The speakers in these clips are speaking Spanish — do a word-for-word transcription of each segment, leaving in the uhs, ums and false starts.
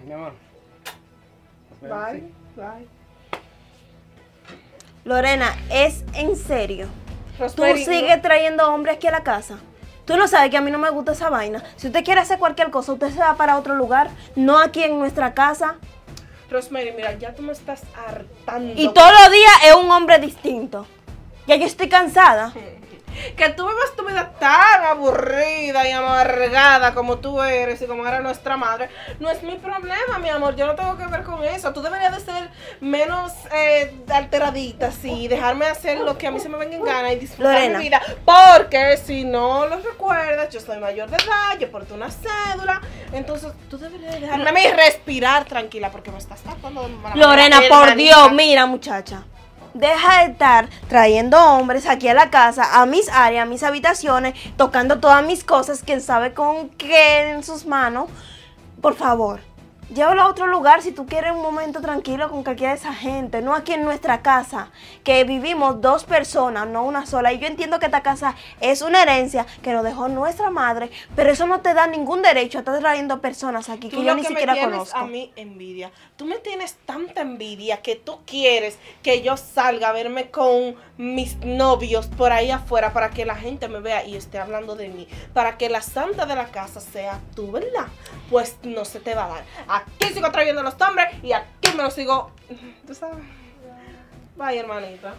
mi amor. Bye, bye. Lorena, ¿es en serio? Rosemary, ¿Tú sigues trayendo hombres aquí a la casa? Tú no sabes que a mí no me gusta esa vaina. Si usted quiere hacer cualquier cosa, usted se va para otro lugar, no aquí en nuestra casa. Rosemary, mira, ya tú me estás hartando. Y todos los días es un hombre distinto. Ya yo estoy cansada. Que tú vivas tu vida tan aburrida y amargada como tú eres y como era nuestra madre, no es mi problema, mi amor. Yo no tengo que ver con eso. Tú deberías de ser menos eh, alteradita, sí, dejarme hacer lo que a mí se me venga en gana y disfrutar Lorena. mi vida. Porque si no lo recuerdas, yo soy mayor de edad, yo porto una cédula. Entonces tú deberías dejarme a mí respirar tranquila porque me estás tratando de mala Lorena, manera, por hermanita. Dios, mira, muchacha. Deja de estar trayendo hombres aquí a la casa, a mis áreas, a mis habitaciones, tocando todas mis cosas, quién sabe con qué en sus manos. Por favor, llévalo a otro lugar si tú quieres un momento tranquilo con cualquiera de esa gente, no aquí en nuestra casa, que vivimos dos personas, no una sola. Y yo entiendo que esta casa es una herencia que nos dejó nuestra madre, pero eso no te da ningún derecho a estar trayendo personas aquí que Tú yo lo ni que siquiera me tienes conozco. a mí envidia. Tú me tienes tanta envidia que tú quieres que yo salga a verme con mis novios por ahí afuera para que la gente me vea y esté hablando de mí. Para que la santa de la casa sea tú, ¿verdad? Pues no se te va a dar. Aquí sigo trayendo a los hombres y aquí me los sigo... ¿Tú sabes? Bye, hermanita.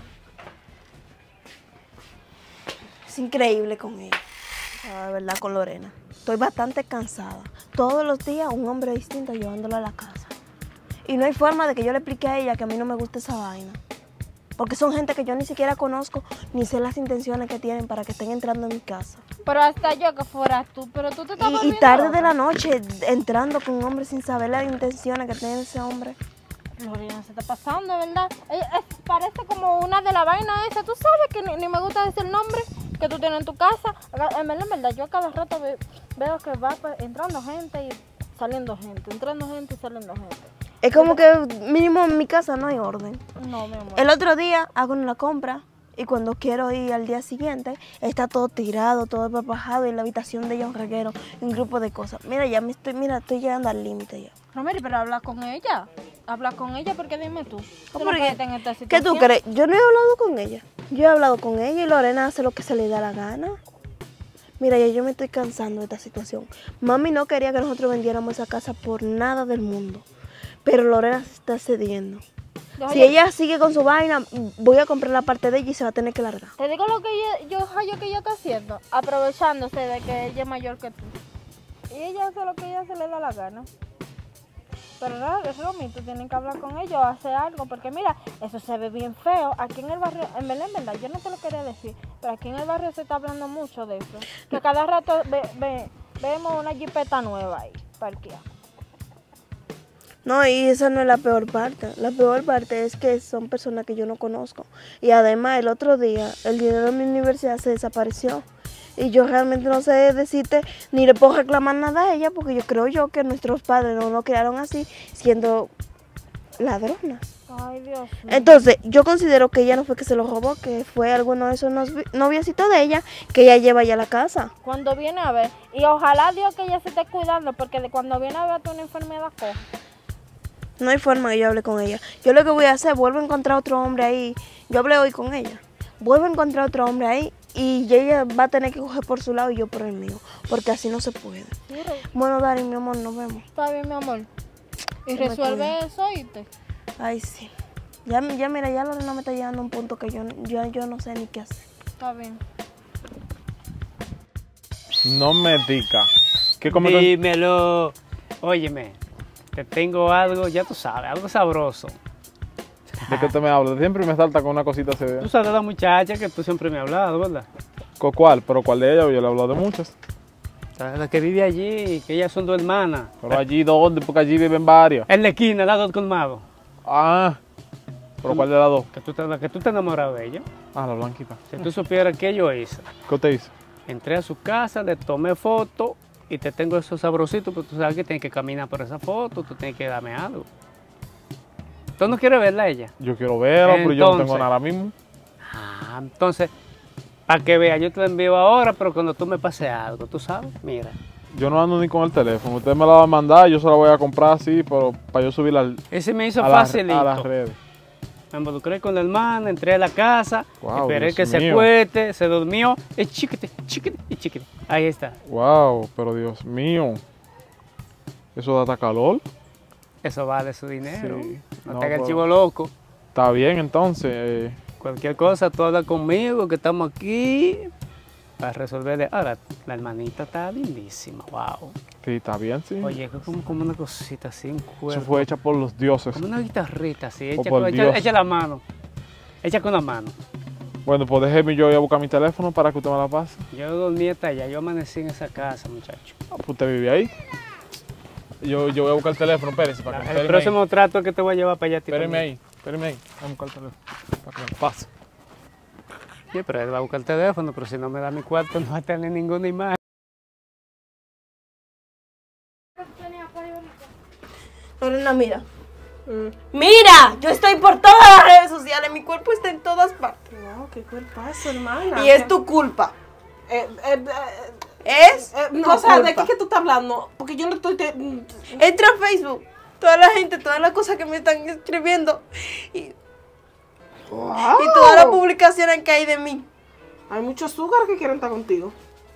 Es increíble con ella, la verdad, con Lorena. Estoy bastante cansada. Todos los días un hombre distinto llevándolo a la casa. Y no hay forma de que yo le explique a ella que a mí no me gusta esa vaina. Porque son gente que yo ni siquiera conozco, ni sé las intenciones que tienen para que estén entrando en mi casa. Pero hasta yo que fueras tú, pero tú te estás Y, y volviendo tarde de loca. la noche entrando con un hombre sin saber las intenciones que tiene ese hombre. Lorena, se está pasando, ¿verdad? Eh, eh, parece como una de la vaina esa. Tú sabes que ni, ni me gusta decir el nombre que tú tienes en tu casa. En verdad, en verdad, yo a cada rato ve- veo que va pues, entrando gente y saliendo gente, entrando gente y saliendo gente. Es como que mínimo en mi casa no hay orden. No, mi amor. El otro día hago una compra y cuando quiero ir al día siguiente está todo tirado, todo papajado y en la habitación de ella un reguero, un grupo de cosas. Mira, ya me estoy, mira, estoy llegando al límite ya. Romery, pero habla con ella. Habla con ella porque dime tú. Tú no Porque, puedes estar en esta ¿qué situación. tú crees? Yo no he hablado con ella. Yo he hablado con ella y Lorena hace lo que se le da la gana. Mira, ya yo me estoy cansando de esta situación. Mami no quería que nosotros vendiéramos esa casa por nada del mundo. Pero Lorena se está cediendo. Deja Si yo- ella sigue con su vaina, voy a comprar la parte de ella y se va a tener que largar. Te digo lo que ella, yo hallo que ella está haciendo, aprovechándose de que ella es mayor que tú. Y ella hace lo que ella se le da la gana. Pero no, es Romy, tú tienes que hablar con ella o hacer algo, porque mira, eso se ve bien feo. Aquí en el barrio, en verdad, en verdad, yo no te lo quería decir, pero aquí en el barrio se está hablando mucho de eso. Que cada rato ve, ve- vemos una jipeta nueva ahí, parqueada. No, y esa no es la peor parte. La peor parte es que son personas que yo no conozco. Y además, el otro día, el dinero de mi universidad se desapareció. Y yo realmente no sé decirte, ni le puedo reclamar nada a ella, porque yo creo yo que nuestros padres no nos criaron así, siendo ladronas. Ay, Dios mío. Entonces, yo considero que ella no fue que se lo robó, que fue alguno de esos novi- noviecitos de ella que ella lleva ya a la casa. Cuando viene a ver, y ojalá Dios que ella se esté cuidando, porque de cuando viene a ver tú una enfermedad coja. No hay forma que yo hable con ella. Yo lo que voy a hacer, vuelvo a encontrar otro hombre ahí. Yo hablé hoy con ella. Vuelvo a encontrar otro hombre ahí y ella va a tener que coger por su lado y yo por el mío. Porque así no se puede. Sí, Re- Bueno, Dari, mi amor, nos vemos. Está bien, mi amor. Y Se me resuelve cuida. eso, ¿oíste? Ay, sí. Ya, ya mira, ya Lorena me está llegando a un punto que yo, yo, yo no sé ni qué hacer. Está bien. No me diga. ¿Qué comentario? Dímelo. Óyeme, te tengo algo, ya tú sabes, algo sabroso. ¿De qué te me hablas? Siempre me salta con una cosita así. Tú sabes de la muchacha que tú siempre me has hablado, ¿verdad? ¿Con cuál? ¿Pero cuál de ellas? Yo le he hablado de muchas. La que vive allí, que ellas son dos hermanas. Pero allí, ¿dónde? Porque allí viven varias. En la esquina, la dos colmado. Ah, ¿pero cuál de las dos? Que tú, te, que tú te enamorado de ella. Ah, la blanquita. Si tú supieras qué yo hice. ¿Qué usted hizo? Entré a su casa, le tomé foto y te tengo esos sabrositos, pero tú sabes que tienes que caminar por esa foto, tú tienes que darme algo. ¿Tú no quieres verla a ella? Yo quiero verla, pero yo no tengo Entonces. nada ahora mismo. Ah, entonces, para que veas, yo te la envío ahora, pero cuando tú me pases algo, tú sabes, mira, Yo no ando ni con el teléfono. Usted me la va a mandar, yo se la voy a comprar así, pero para yo subirla al, Ese me hizo a, la- facilito. a las redes. Me involucré con la hermana, entré a la casa, Wow, esperé Dios que se mío. acueste, se durmió, y chiquite, chiquite, y chiquite. Ahí está. Wow, pero Dios mío. ¿Eso da hasta calor? Eso vale su dinero. Sí. No, No, te hagas el pero- chivo loco. Está bien, entonces. eh, Cualquier cosa, tú hablas conmigo, que estamos aquí para resolverle. Ahora, la hermanita está lindísima, wow. sí, está bien, sí. Oye, es como, como una cosita así, un Eso cuerpo. fue hecha por los dioses. Como una guitarrita así, Oh, echa, por con, echa, Dios. echa la mano. Echa con la mano. Bueno, pues déjeme yo ir a buscar mi teléfono para que usted me la pase. Yo dormí hasta allá, yo amanecí en esa casa, muchacho. Ah, pues usted vive ahí. Yo, yo voy a buscar el teléfono, espérese, para que El espéreme próximo trato que te voy a llevar para allá. ahí. tipo, Espéreme ahí, espéreme ahí. Vamos a buscar el teléfono para que me lo pase. Sí, pero él va a buscar el teléfono, pero si no me da mi cuarto no va a tener ninguna imagen. Lorena, mira. Mm. Mira, yo estoy por todas las redes sociales, mi cuerpo está en todas partes. Wow, qué cuerpazo, hermana. Y es tu culpa. Eh, eh, eh, Es eh, tu no, o sea, ¿de culpa. qué que tú estás hablando? Porque yo no estoy... te- Entra a Facebook, toda la gente, todas las cosas que me están escribiendo y, Wow. y todas las publicaciones que hay de mí. Hay muchos azúcar que quieren estar contigo.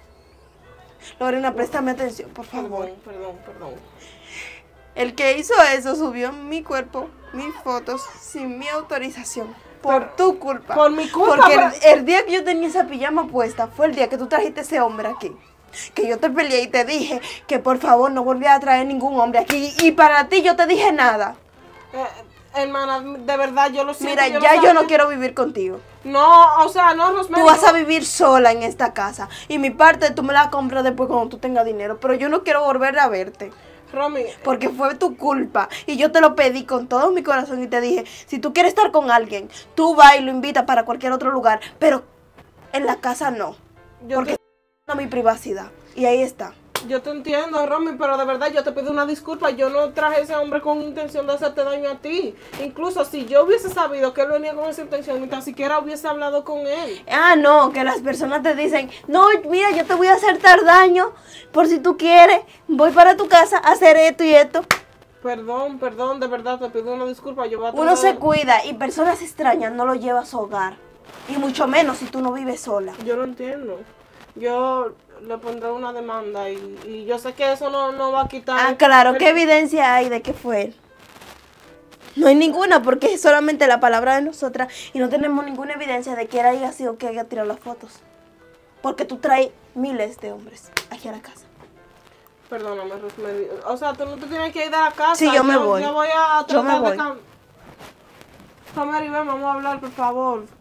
Lorena, préstame atención, por favor. Perdón, perdón, perdón. El que hizo eso subió mi cuerpo, mis fotos, sin mi autorización. Por Pero- tu culpa. por mi culpa, Porque el, pero- el día que yo tenía esa pijama puesta fue el día que tú trajiste ese hombre aquí. Que yo te peleé y te dije que por favor no volvieras a traer ningún hombre aquí. Y para ti yo te dije nada. Eh, hermana, de verdad, yo lo siento. Mira, yo ya lo yo no sabía. quiero vivir contigo. No, o sea, no, Rosemary. Tú vas no. a vivir sola en esta casa. Y mi parte tú me la compras después cuando tú tengas dinero. Pero yo no quiero volver a verte. Romy, Porque fue tu culpa. Y yo te lo pedí con todo mi corazón y te dije, si tú quieres estar con alguien, tú vas y lo invitas para cualquier otro lugar. Pero en la casa no. yo Porque te, está mi privacidad. Y ahí está. yo te entiendo, Romy, pero de verdad yo te pido una disculpa. Yo no traje a ese hombre con intención de hacerte daño a ti. Incluso si yo hubiese sabido que él venía con esa intención, ni tan siquiera hubiese hablado con él. Ah, no, que las personas te dicen, no, mira, yo te voy a hacer dar daño. Por si tú quieres, voy para tu casa a hacer esto y esto. Perdón, perdón, de verdad te pido una disculpa. Yo voy a Uno tratar se de- cuida y personas extrañas no lo lleva a su hogar. Y mucho menos si tú no vives sola. Yo lo entiendo. Yo le pondré una demanda y, y yo sé que eso no, no va a quitar. Ah, claro, el- ¿qué evidencia hay de que fue él? No hay ninguna, porque es solamente la palabra de nosotras y no tenemos ninguna evidencia de que él haya sido que haya tirado las fotos. Porque tú traes miles de hombres aquí a la casa. Perdóname, Rosemary. O sea, tú no te tienes que ir de la casa. Sí, yo me voy. Yo voy a Yo me tratar de voy. cam- Rosemary, ven, vamos a hablar, por favor.